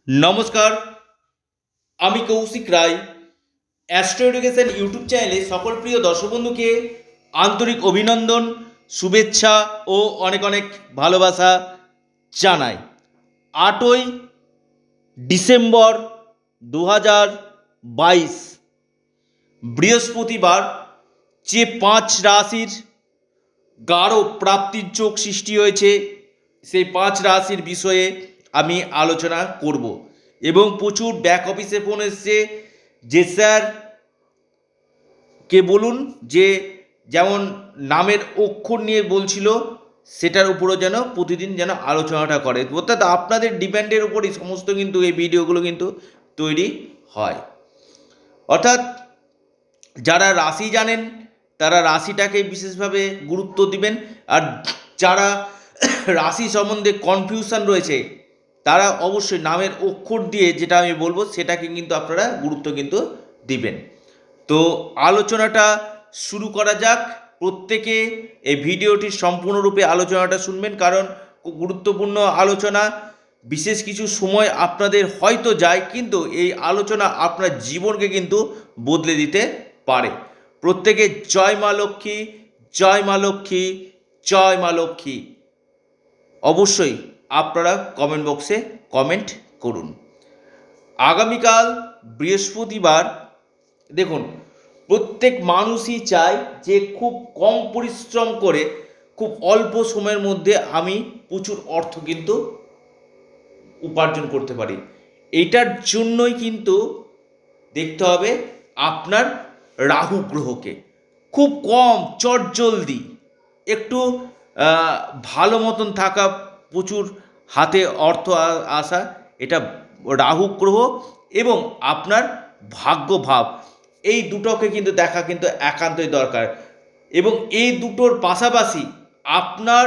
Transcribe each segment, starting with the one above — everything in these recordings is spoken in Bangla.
নমস্কার, আমি Koushik Roy. Astro education YouTube চ্যানেলে সকল প্রিয় দর্শক বন্ধুকে আন্তরিক অভিনন্দন, শুভেচ্ছা ও অনেক অনেক ভালোবাসা জানাই। 8ই ডিসেম্বর 2022 বৃহস্পতিবার যে 5 রাশির গাঢ় প্রাপ্তির যোগ সৃষ্টি হয়েছে সেই 5 রাশির বিষয়ে আমি আলোচনা করব। এবং প্রচুর ব্যাক অফিসে ফোন এসছে যে স্যার কে বলুন যে যেমন নামের অক্ষর নিয়ে বলছিল সেটার উপরও যেন প্রতিদিন যেন আলোচনাটা করে, অর্থাৎ আপনাদের ডিপেন্ডের উপরই সমস্ত কিন্তু এই ভিডিওগুলো কিন্তু তৈরি হয়। অর্থাৎ যারা রাশি জানেন তারা রাশিটাকে বিশেষভাবে গুরুত্ব দিবেন, আর যারা রাশি সম্বন্ধে কনফিউশন রয়েছে তারা অবশ্যই নামের অক্ষর দিয়ে যেটা আমি বলবো সেটাকে কিন্তু আপনারা গুরুত্ব কিন্তু দিবেন। তো আলোচনাটা শুরু করা যাক। প্রত্যেকে এই ভিডিওটির সম্পূর্ণরূপে আলোচনাটা শুনবেন, কারণ খুব গুরুত্বপূর্ণ আলোচনা। বিশেষ কিছু সময় আপনাদের হয়তো যায়, কিন্তু এই আলোচনা আপনার জীবনকে কিন্তু বদলে দিতে পারে। প্রত্যেকে জয় মা লক্ষ্মী, জয় মা লক্ষ্মী, জয় মা লক্ষ্মী অবশ্যই আপনারা কমেন্ট বক্সে কমেন্ট করুন। আগামীকাল বৃহস্পতিবার, দেখুন প্রত্যেক মানুষই চায় যে খুব কম পরিশ্রম করে খুব অল্প সময়ের মধ্যে আমি প্রচুর অর্থ কিন্তু উপার্জন করতে পারি। এইটার জন্যই কিন্তু দেখতে হবে আপনার রাহু গ্রহকে খুব কম চটজলদি একটু ভালো মতন থাকা, প্রচুর হাতে অর্থ আসা, এটা রাহু গ্রহ এবং আপনার ভাগ্য ভাব, এই দুটোকে কিন্তু দেখা কিন্তু একান্তই দরকার। এবং এই দুটোর পাশাপাশি আপনার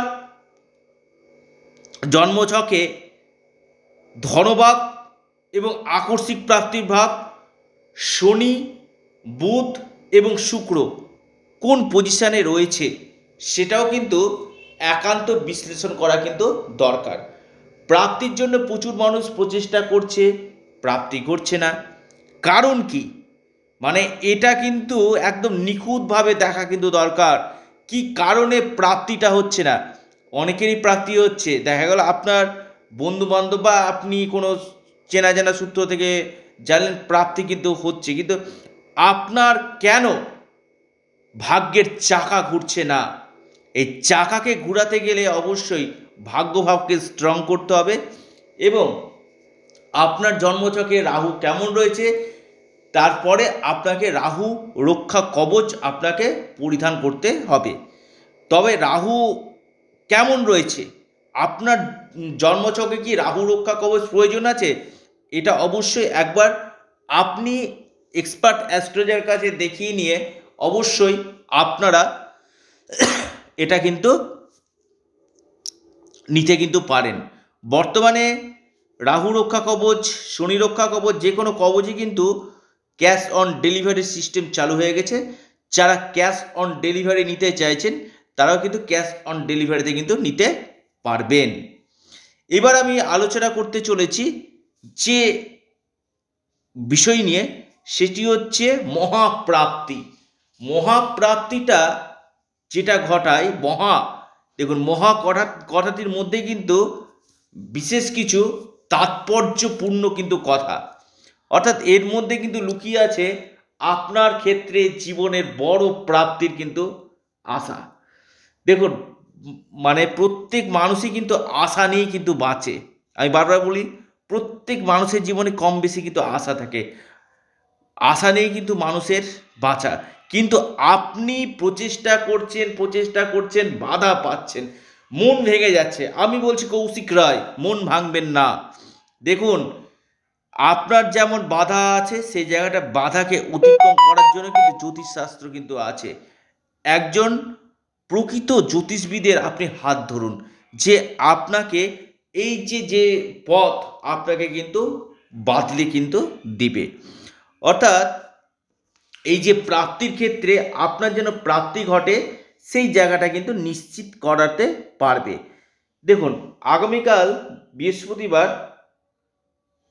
জন্মছকে ধনভাব এবং আকস্মিক প্রাপ্তির ভাব, শনি, বুধ এবং শুক্র কোন পজিশানে রয়েছে সেটাও কিন্তু একান্ত বিশ্লেষণ করা কিন্তু দরকার। প্রাপ্তির জন্য প্রচুর মানুষ প্রচেষ্টা করছে, প্রাপ্তি ঘটছে না, কারণ কি? মানে এটা কিন্তু একদম নিখুঁতভাবে দেখা কিন্তু দরকার কি কারণে প্রাপ্তিটা হচ্ছে না। অনেকেরই প্রাপ্তি হচ্ছে, দেখা গেল আপনার বন্ধু বান্ধব বা আপনি কোনো চেনা জানা সূত্র থেকে জানলেন প্রাপ্তি কিন্তু হচ্ছে, কিন্তু আপনার কেন ভাগ্যের চাকা ঘুরছে না? এই চাকাকে ঘুরাতে গেলে অবশ্যই ভাগ্যভাবকে স্ট্রং করতে হবে এবং আপনার জন্মছকে রাহু কেমন রয়েছে তারপরে আপনাকে রাহু রক্ষা কবচ আপনাকে পরিধান করতে হবে। তবে রাহু কেমন রয়েছে, আপনার জন্মছকে কি রাহু রক্ষা কবচ প্রয়োজন আছে? এটা অবশ্যই একবার আপনি এক্সপার্ট অ্যাস্ট্রোলজারের কাছে দেখিয়ে নিয়ে অবশ্যই আপনারা এটা কিন্তু নিতে কিন্তু পারেন। বর্তমানে রাহু রক্ষা কবচ, শনি রক্ষা কবচ, যে কোনো কবচই কিন্তু ক্যাশ অন ডেলিভারি সিস্টেম চালু হয়ে গেছে। যারা ক্যাশ অন ডেলিভারি নিতে চাইছেন তারাও কিন্তু ক্যাশ অন ডেলিভারিতে কিন্তু নিতে পারবেন। এবার আমি আলোচনা করতে চলেছি যে বিষয় নিয়ে, সেটি হচ্ছে মহাপ্রাপ্তি। মহাপ্রাপ্তিটা যেটা ঘটায় দেখুন মহা কথাটির মধ্যে কিন্তু বিশেষ কিছু তাৎপর্যপূর্ণ কিন্তু কথা, অর্থাৎ এর মধ্যে কিন্তু লুকিয়ে আছে আপনার ক্ষেত্রে জীবনের বড় প্রাপ্তির কিন্তু আশা। দেখুন মানে প্রত্যেক মানুষই কিন্তু আশা নিয়েই কিন্তু বাঁচে। আমি বারবার বলি প্রত্যেক মানুষের জীবনে কম বেশি কিন্তু আশা থাকে, আশা নেই কিন্তু মানুষের বাঁচা। কিন্তু আপনি প্রচেষ্টা করছেন বাধা পাচ্ছেন, মন ভেঙে যাচ্ছে। আমি বলছি কৌশিক রায়, মন ভাঙবেন না। দেখুন আপনার যেমন বাধা আছে সেই জায়গাটা বাধাকে অতিক্রম করার জন্য কিন্তু জ্যোতিষশাস্ত্র কিন্তু আছে। একজন প্রকৃত জ্যোতিষবিদের আপনি হাত ধরুন, যে আপনাকে এই যে পথ আপনাকে কিন্তু বাতলে কিন্তু দিবে। অর্থাৎ এই যে প্রাপ্তির ক্ষেত্রে আপনার যেন প্রাপ্তি ঘটে সেই জায়গাটা কিন্তু নিশ্চিত করাতে পারবে। দেখুন আগামীকাল বৃহস্পতিবার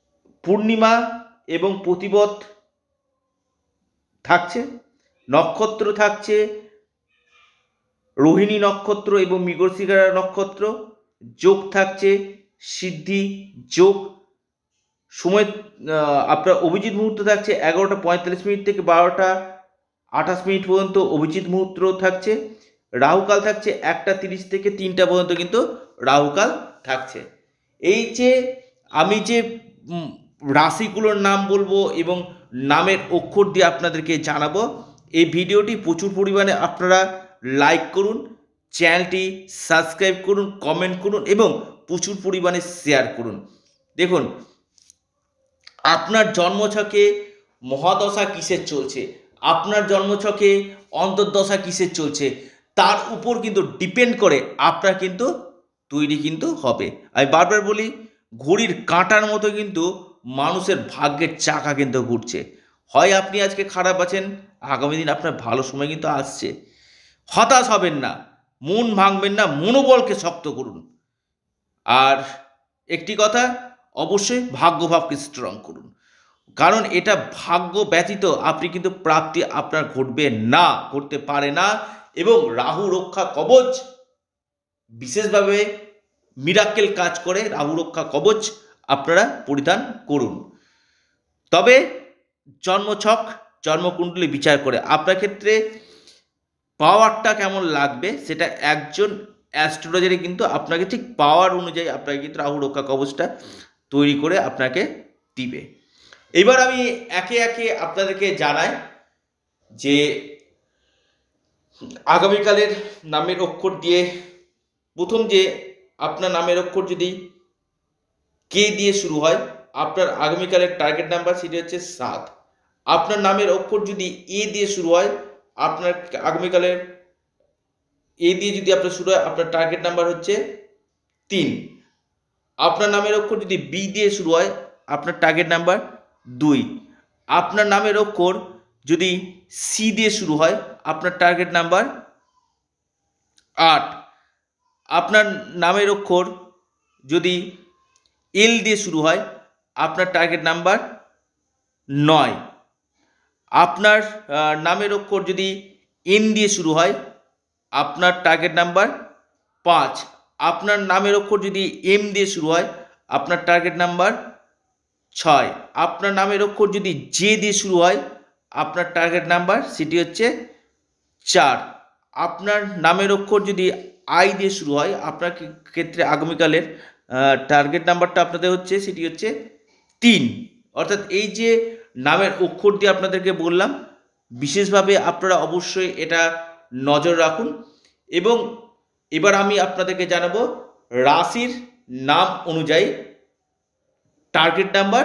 পূর্ণিমা এবং প্রতিপদ থাকছে, নক্ষত্র থাকছে রোহিণী নক্ষত্র এবং মৃগশিরা নক্ষত্র, যোগ থাকছে সিদ্ধি যোগ, সময় আপনার অভিজিৎ মুহূর্ত থাকছে 11:45 থেকে 12:28 পর্যন্ত অভিজিৎ মুহূর্ত থাকছে, রাহুকাল থাকছে 1:30 থেকে 3টা পর্যন্ত কিন্তু রাহুকাল থাকছে। এই যে আমি যে রাশিগুলোর নাম বলবো এবং নামের অক্ষর দিয়ে আপনাদেরকে জানাবো, এই ভিডিওটি প্রচুর পরিমাণে আপনারা লাইক করুন, চ্যানেলটি সাবস্ক্রাইব করুন, কমেন্ট করুন এবং প্রচুর পরিমাণে শেয়ার করুন। দেখুন, আপনার জন্মছকে মহাদশা কিসের চলছে, আপনার জন্মছকে অন্তর্দশা কিসের চলছে, তার উপর কিন্তু ডিপেন্ড করে আপনার কিন্তু তৈরি কিন্তু হবে। আমি বারবার বলি, ঘড়ির কাঁটার মতো কিন্তু মানুষের ভাগ্যের চাকা কিন্তু ঘুরছে। হয় আপনি আজকে খারাপ আছেন, আগামী দিন আপনার ভালো সময় কিন্তু আসছে। হতাশ হবেন না, মন ভাঙবেন না, মনোবলকে শক্ত করুন। আর একটি কথা, অবশ্যই ভাগ্যভাবকে স্ট্রং করুন, কারণ এটা ভাগ্য ব্যতীত আপনি কিন্তু প্রাপ্তি আপনার ঘটবে না, ঘটতে পারে না। এবং রাহু রক্ষা কবচ বিশেষভাবে মিরাকেল কাজ করে, রাহু রক্ষা কবচ আপনারা পরিধান করুন। তবে জন্মছক জন্মকুণ্ডলী বিচার করে আপনার ক্ষেত্রে পাওয়ারটা কেমন লাগবে সেটা একজন অ্যাস্ট্রোলজারে কিন্তু আপনাকে ঠিক পাওয়ার অনুযায়ী আপনাকে কিন্তু রাহু রক্ষা কবচটা তৈরি করে আপনাকে দিবে। এবার আমি একে একে আপনাদেরকে জানাই যে আগামীকালের নামের অক্ষর দিয়ে প্রথম যে আপনার নামের অক্ষর যদি কে দিয়ে শুরু হয়, আপনার আগামীকালের টার্গেট নাম্বার সেটি হচ্ছে 7। আপনার নামের অক্ষর যদি এ দিয়ে শুরু হয়, আপনার আগামীকালের এ দিয়ে যদি আপনার শুরু হয়, আপনার টার্গেট নাম্বার হচ্ছে 3। আপনার নামের অক্ষর যদি বি দিয়ে শুরু হয়, আপনার টার্গেট নাম্বার 2। আপনার নামের অক্ষর যদি সি দিয়ে শুরু হয়, আপনার টার্গেট নাম্বার 8। আপনার নামের অক্ষর যদি এল দিয়ে শুরু হয়, আপনার টার্গেট নাম্বার 9। আপনার নামের অক্ষর যদি এন দিয়ে শুরু হয়, আপনার টার্গেট নাম্বার 5। আপনার নামের অক্ষর যদি এম দিয়ে শুরু হয়, আপনার টার্গেট নাম্বার 6। আপনার নামের অক্ষর যদি জে দিয়ে শুরু হয়, আপনার টার্গেট নাম্বার সেটি হচ্ছে 4। আপনার নামের অক্ষর যদি আই দিয়ে শুরু হয়, আপনার ক্ষেত্রে আগামীকালের টার্গেট নাম্বারটা আপনাদের হচ্ছে সেটি হচ্ছে 3। অর্থাৎ এই যে নামের অক্ষর দিয়ে আপনাদেরকে বললাম, বিশেষভাবে আপনারা অবশ্যই এটা নজর রাখুন। এবং এবার আমি আপনাদেরকে জানাবো রাশির নাম অনুযায়ী টার্গেট নাম্বার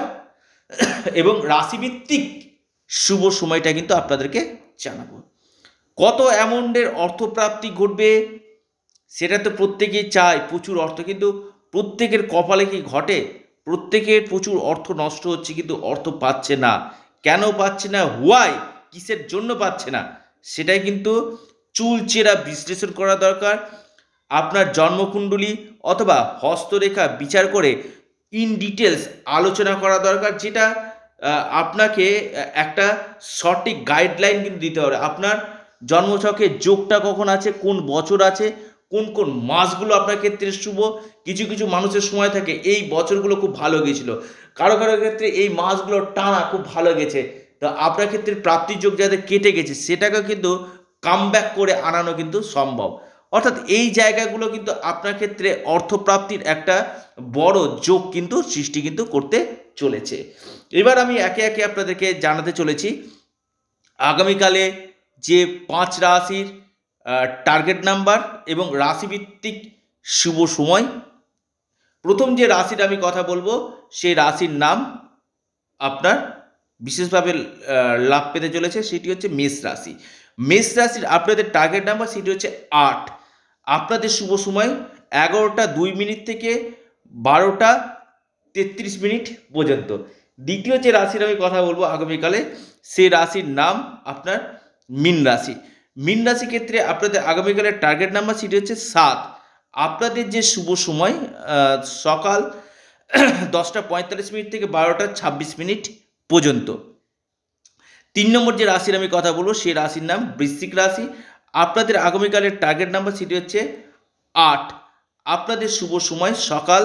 এবং রাশিভিত্তিক শুভ সময়টা কিন্তু আপনাদেরকে জানাবো। কত অ্যামাউন্টের অর্থপ্রাপ্তি ঘটবে সেটা তো প্রত্যেকেই চায়, প্রচুর অর্থ, কিন্তু প্রত্যেকের কপালে কি ঘটে? প্রত্যেকের প্রচুর অর্থ নষ্ট হচ্ছে, কিন্তু অর্থ পাচ্ছে না। কেন পাচ্ছে না, হোয়াই, কিসের জন্য পাচ্ছে না, সেটাই কিন্তু চুলচেরা বিশ্লেষণ করা দরকার। আপনার জন্মকুণ্ডলী অথবা হস্তরেখা বিচার করে ইন ডিটেলস আলোচনা করা দরকার, যেটা আপনাকে একটা সঠিক গাইডলাইন কিন্তু দিতে হবে। আপনার জন্মছকে যোগটা কখন আছে, কোন বছর আছে, কোন কোন মাসগুলো আপনার ক্ষেত্রে শুভ। কিছু কিছু মানুষের সময় থাকে এই বছরগুলো খুব ভালো গেছিলো, কারো কারো ক্ষেত্রে এই মাসগুলো টানা খুব ভালো গেছে। তো আপনার ক্ষেত্রে প্রাপ্তির যোগ যাদের কেটে গেছে সেটাকে কিন্তু কামব্যাক করে আনানো কিন্তু সম্ভব। অর্থাৎ এই জায়গাগুলো কিন্তু আপনার ক্ষেত্রে অর্থপ্রাপ্তির একটা বড় যোগ কিন্তু সৃষ্টি কিন্তু করতে চলেছে। এবার আমি একে একে আপনাদেরকে জানাতে চলেছি আগামীকালে যে 5 রাশির টার্গেট নাম্বার এবং রাশিভিত্তিক শুভ সময়। প্রথম যে রাশির আমি কথা বলবো সেই রাশির নাম আপনার বিশেষভাবে লাভ পেতে চলেছে, সেটি হচ্ছে মেষ রাশি। মেষ রাশির আপনাদের টার্গেট নাম্বার সেটি হচ্ছে 8। আপনাদের শুভ সময় 11:02 থেকে 12:33 পর্যন্ত। দ্বিতীয় যে রাশির আমি কথা বলবো আগামীকালে, সেই রাশির নাম আপনার মীন রাশি। মীন রাশি ক্ষেত্রে আপনাদের আগামীকালের টার্গেট নাম্বার সেটি হচ্ছে 7। আপনাদের যে শুভ সময় সকাল 10:45 থেকে 12:26 পর্যন্ত। 3 নম্বর যে রাশির আমি কথা বলবো সেই রাশির নাম বৃশ্চিক রাশি। আপনাদের আগামীকালের টার্গেট নাম্বার সেটি হচ্ছে 8। আপনাদের শুভ সময় সকাল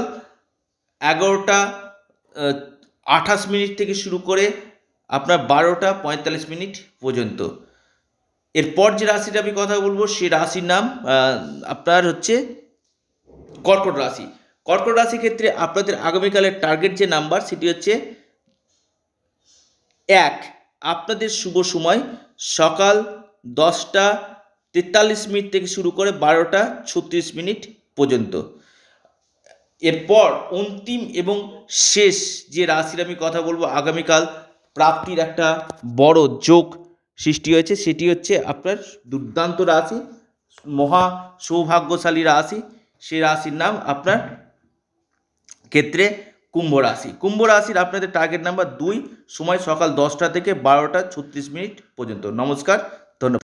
11:28 থেকে শুরু করে আপনার 12:45 পর্যন্ত। এরপর যে রাশিটা আমি কথা বলবো সেই রাশির নাম আপনার হচ্ছে কর্কট রাশি। কর্কট রাশির ক্ষেত্রে আপনাদের আগামীকালের টার্গেট যে নাম্বার সেটি হচ্ছে 1। আপনাদের শুভ সময় সকাল 10:43 থেকে শুরু করে 12:36 পর্যন্ত। এরপর অন্তিম এবং শেষ যে রাশির আমি কথা বলবো আগামীকাল প্রাপ্তির একটা বড় যোগ সৃষ্টি হয়েছে, সেটি হচ্ছে আপনার দুর্দান্ত রাশি, মহা সৌভাগ্যশালী রাশি। সেই রাশির নাম আপনার ক্ষেত্রে কুম্ভ রাশি। কুম্ভ রাশির আপনাদের টার্গেট নাম্বার 2, সময় সকাল 10টা থেকে 12:36 পর্যন্ত। নমস্কার, ধন্যবাদ।